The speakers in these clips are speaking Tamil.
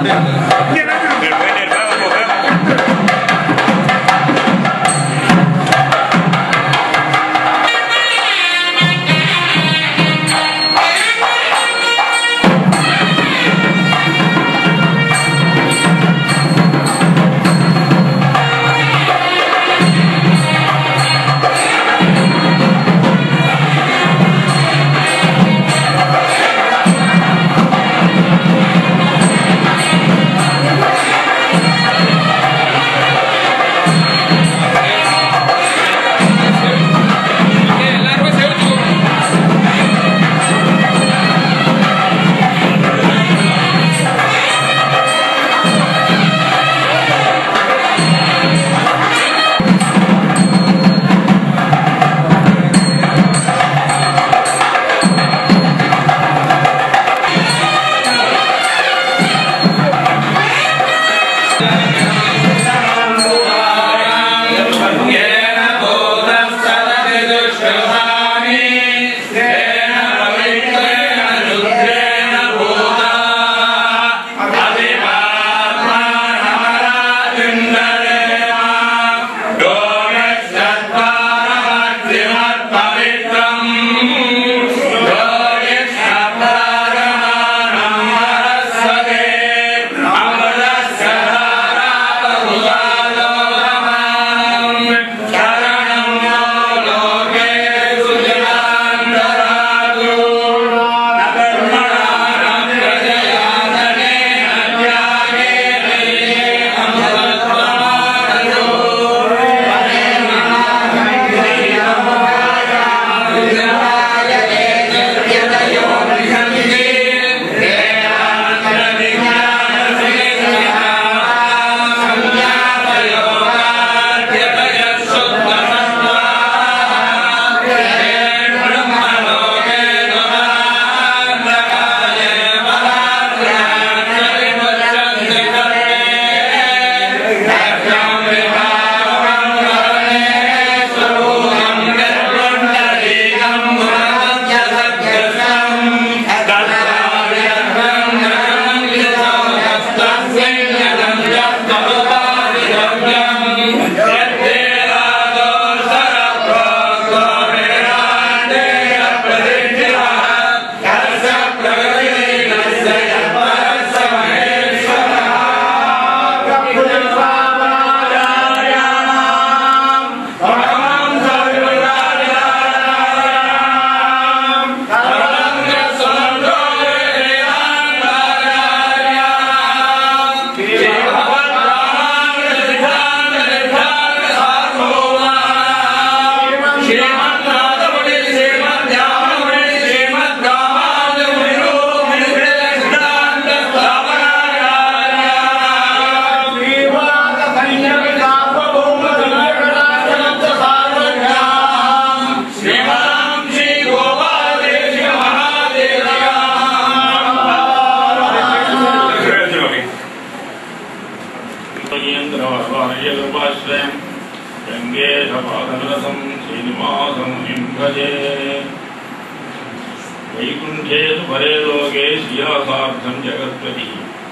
वैकुंठे परे लोके श्रियासार्थं जगत्पति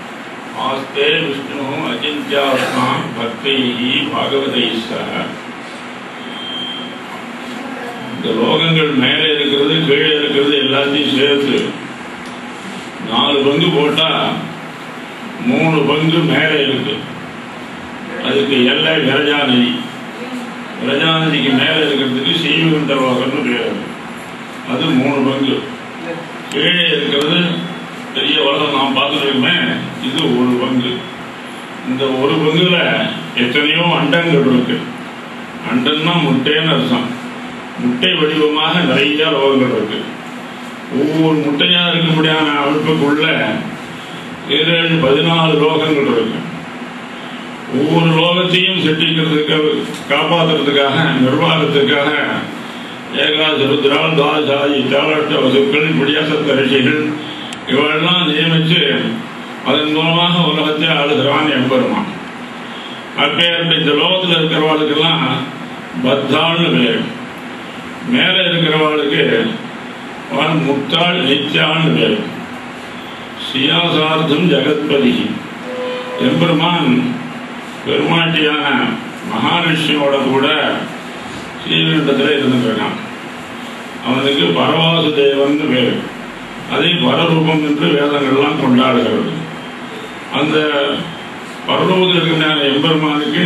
आस्ते विष्णु अचिंत्यात्मा भक्तैः भागवतैः सह இந்த லோகங்கள் மேலே இருக்கிறது கீழே இருக்கிறது எல்லாத்தையும் சேர்த்து 4 பங்கு போட்டா 3 பங்கு மேலே இருக்கு. அதுக்கு எல்லை விரஜா நதி. விரஜா நதிக்கு மேலே இருக்கிறதுக்கு சீவிகுண்ட லோகம்னு பேர். அது 3 பங்கு. கீழே இருக்கிறது பெரிய உலகம் நாம் பார்த்துருக்கோமே, இது 1 பங்கு. இந்த 1 பங்குல எத்தனையோ அண்டங்கள் இருக்கு. அண்டன்னா முட்டைன்னு அர்த்தம். முட்டை வடிவமாக நிறைய லோகங்கள் இருக்கு. ஒவ்வொரு முட்டையா இருக்க முடியாத அமைப்புக்குள்ள 14 லோகங்கள் இருக்கு. ஒவ்வொரு லோகத்தையும் சிட்டிக்கிறதுக்காக, காப்பாற்றுறதுக்காக, நிர்வாகத்துக்காக ஏகாதசி ருத்ரால், தாசாதி, தாளாட்ட வசுக்கள், முடியாசத்த ரிஷிகள் இவெல்லாம் நியமிச்சு அதன் மூலமாக உலகத்தை ஆளுகிறான் எம்பெருமான். அப்பேற்பட்ட இந்த லோகத்தில் இருக்கிறவாளுக்கெல்லாம் பத்தாள்னு பேரு. மேலே இருக்கிறவாளுக்கு முக்தாள் நித்யாள்னு பேரு. சியாசார்த்தம் ஜெகத்பதி. எம்பெருமான் பெருமாட்டியான மகாலட்சுமியோட கூட ஸ்ரீவைகுண்டத்தில் இருந்துருக்கான். அவனுக்கு பரவாசுதேவன் பேர். அதை பரரூபம் என்று வேதங்கள்லாம் கொண்டாடுகிறது. அந்த பரலோகத்தில் இருக்கிற எம்பெருமானுக்கு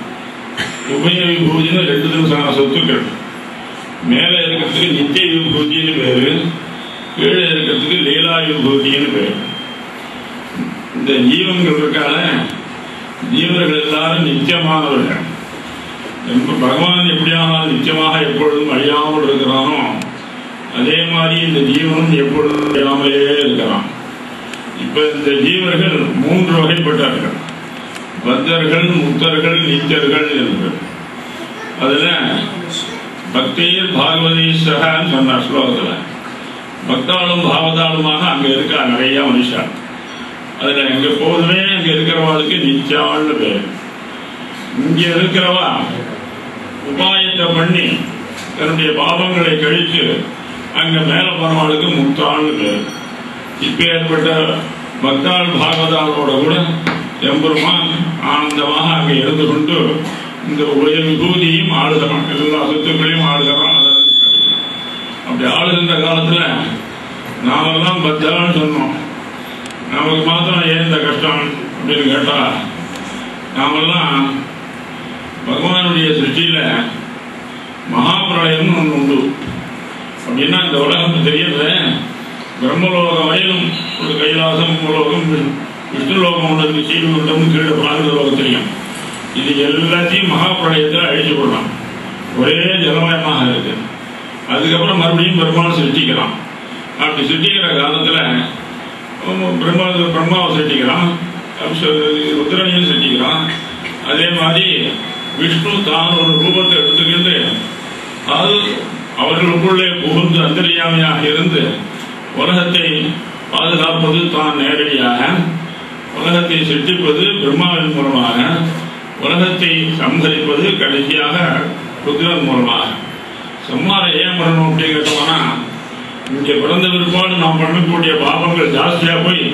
உபய விபூதின்னு 2 தினசான சொத்துக்கள். மேலே இருக்கிறதுக்கு நித்திய விபூதின்னு பேரு, கீழே இருக்கிறதுக்கு லீலா விபூதின்னு பேரு. இந்த ஜீவன்கள் இருக்கால, ஜீவர்கள் எல்லாரும் நித்தியமானவர்கள். பகவான் எப்படியானால் நிச்சயமாக எப்பொழுதும் அழியாமல் இருக்கிறானோ அதே மாதிரி இந்த ஜீவனும் எப்பொழுதும் அழியாமலே இருக்கிறான். இப்ப இந்த ஜீவர்கள் 3 வகைப்பட்டார்கள். பக்தர்கள், முக்தர்கள், நித்தியர்கள் என்று. அதுல பக்தியில் பாகவதீஸ்வரன் சொன்ன ஸ்லோகத்துல பக்தாளும் பாவதாளுமாக அங்க இருக்கா நிறைய மனுஷா. அதுல எங்க போதுமே அங்க இருக்கிறவாளுக்கு நித்தியாள்னு பேரு. இங்க இருக்கிறவா உபாயத்தை பண்ணி தன்னுடைய பாவங்களை கழித்து அங்க மேல போனவாளுக்கு முக்தாள்னு பேரு. இப்ப ஏற்பட்ட பக்தாள் பாகவதாளோட கூட எம்பெருமான் ஆனந்தமாக அங்கே இருந்து கொண்டு இந்த உலக விபூதியும் ஆளுகிறான், எல்லா சொத்துக்களையும் ஆளுகிறான். அப்படி ஆளுகின்ற காலத்துல நாமெல்லாம் பக்தான்னு சொன்னோம். நமக்கு மாத்திரம் ஏன் இந்த கஷ்டம் அப்படின்னு கேட்டா, நாமெல்லாம் பகவானுடைய சிருஷ்டியில மகாபிரளயம்னு ஒன்று உண்டு. அப்படின்னா இந்த உலகம் தெரியல, பிரம்மலோகம் வரையிலும் ஒரு கைலாசம், உலோகம், விஷ்ணுலோகம் ஒன்று, சீவிகுண்டம், கீழே பிராகிருத லோகம் தெரியும். இது எல்லாத்தையும் மகாபிரளயத்தில் அழிச்சு விடலாம். ஒரே ஜலமயமாக இருக்கு. அதுக்கப்புறம் மறுபடியும் பெருமாள் சிருஷ்டிக்கிறான். அப்படி சிருஷ்டிக்கிற காலத்துல பிரம்மாவை சிருஷ்டிக்கிறான், ருத்ரனையும் சிருஷ்டிக்கிறான். அதே மாதிரி விஷ்ணு தான் ஒரு ரூபத்தை எடுத்துக்கிட்டு அது அவர்களுக்குள்ளே புகுந்து அந்தர்யாமியாக இருந்து உலகத்தை பாதுகாப்பது தான் நேரடியாக, உலகத்தை சிருஷ்டிப்பது பிரம்மாவின் மூலமாக, உலகத்தை சம்ஹரிப்பது கடைசியாக ருத்ரன் மூலமாக. சம்மாரம் ஏன் பண்ணணும் அப்படின்னு கேட்டோம்னா, இங்கே பிறந்த பிற்பாடு நாம் பண்ணக்கூடிய பாவங்கள் ஜாஸ்தியா போய்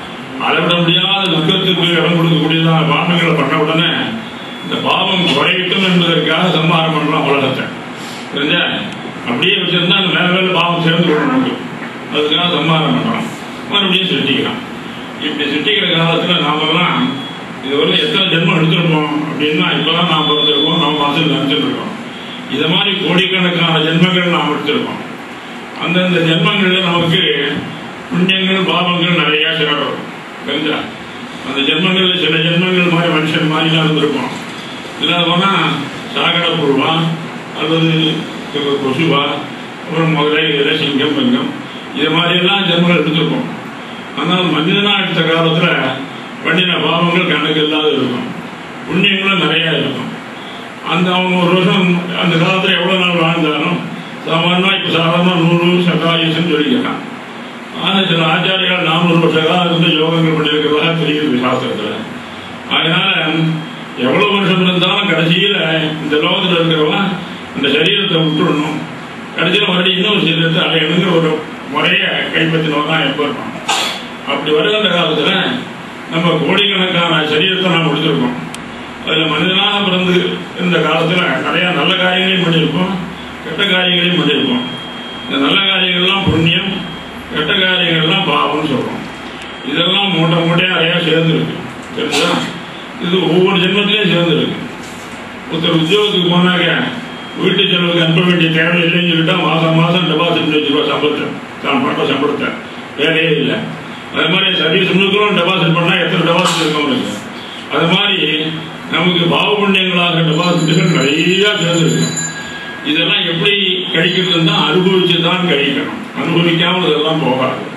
அளவிட முடியாத துக்கத்துக்கு இடம் கொடுக்கக்கூடியதான பாவங்களை பண்ண உடனே இந்த பாவம் குறையட்டும் என்பதற்காக சம்மாரம் பண்ணலாம் உலகத்தை. தெரிஞ்சா அப்படியே வச்சிருந்தா வேற வேற பாவம் சேர்ந்து கொண்டு அதுக்காக சம்மாரம் பண்றான், மறுபடியும் சிருஷ்டிக்கிறான். இப்படி சிருஷ்டிக்கிற காலத்துல நாமெல்லாம் இதுவரை எத்தனை ஜென்மம் எடுத்திருப்போம் அப்படின்னா, இப்பதான் நாம் பிறந்திருக்கோம், நம்ம மனசில் நினைச்சிட்டு இருக்கோம். இதை மாதிரி கோடிக்கணக்கான ஜென்மங்கள் நாம் எடுத்திருக்கோம். அந்தந்த ஜென்மங்கள்ல நமக்கு புண்ணியங்கள் பாவங்கள் நிறைய சேரும். தெரிஞ்சா அந்த ஜென்மங்கள்ல சில ஜென்மங்கள் மாதிரி மனுஷன் மாதிரி தான் இருந்திருப்போம். இல்லாத போனா சாகட புழுவா அல்லது கொசுவா, அப்புறம் முதல்ல சிங்கம், பெங்கம், இது மாதிரி எல்லாம் ஜென்மங்கள் எடுத்திருப்போம். ஆனால் மனிதனா எடுத்த காலத்துல பண்ணின பாவங்கள் கணக்கு இல்லாத இருக்கும், புண்ணியங்களும் நிறைய இருக்கும். அந்த அவங்க ஒரு வருஷம் அந்த காலத்துல எவ்வளவு நாள் வாழ்ந்தாலும் சாமானியமா இப்ப சாதாரண 100 சகாயுஷம் சொல்லிக்கிறான். ஆனா சில ஆச்சாரியால் 400 வருஷ காலம் இருந்து யோகங்கள் பண்ணியிருக்கிறதா தெரியுது சாஸ்திரத்துல. அதனால எவ்வளவு வருஷம் இருந்தாலும் கடைசியில இந்த லோகத்துல இருக்கிறவங்க இந்த சரீரத்தை விட்டுடணும், கடைசியில மறுபடியும் இன்னொரு சரீரத்தை அடையணுங்கிற ஒரு முறைய கைப்பற்றினவங்க தான் எப்ப இருப்பான். அப்படி வருகின்ற காலத்துல நம்ம கோடிக்கணக்கான சரீரத்தை நாம் கொடுத்துருக்கோம். அதுல மனிதனாக பிறந்து இந்த காலத்துல நிறைய நல்ல காரியங்களையும் பண்ணியிருப்போம், கெட்ட காரியங்களையும் பண்ணியிருப்போம். இந்த நல்ல காரியங்கள்லாம் புண்ணியம், கெட்ட காரியங்கள்லாம் பாவம்னு சொல்றோம். இதெல்லாம் மூட்டை மூட்டையா நிறைய சேர்ந்துருக்கு. தெரிஞ்சா இது ஒவ்வொரு ஜென்மத்திலையும் சேர்ந்துருக்கு. ஒருத்தர் உத்தியோகத்துக்கு போனாங்க, வீட்டு செலவுக்கு அனுப்ப வேண்டிய தேவை இல்லைன்னு சொல்லிட்டா மாசம் மாசம் டெபாசிட் பண்ணி வச்சிருவா சம்பளத்தை, தான் பண்ற சம்பளத்தை, வேலையே இல்லை. அது மாதிரி சர்வீஸ் முழுக்களும் டெபாசிட் பண்ணா எத்தனை டெபாசிட் இருக்கவங்களுக்கு. அது மாதிரி நமக்கு பாவ புண்ணியங்களாக டெபாசிட்டுகள் நிறைய சேர்ந்துருக்கு. இதெல்லாம் எப்படி கழிக்கிறதுன்னா அனுபவிச்சு தான் கழிக்கணும், அனுபவிக்காமல் இதெல்லாம் போகாது.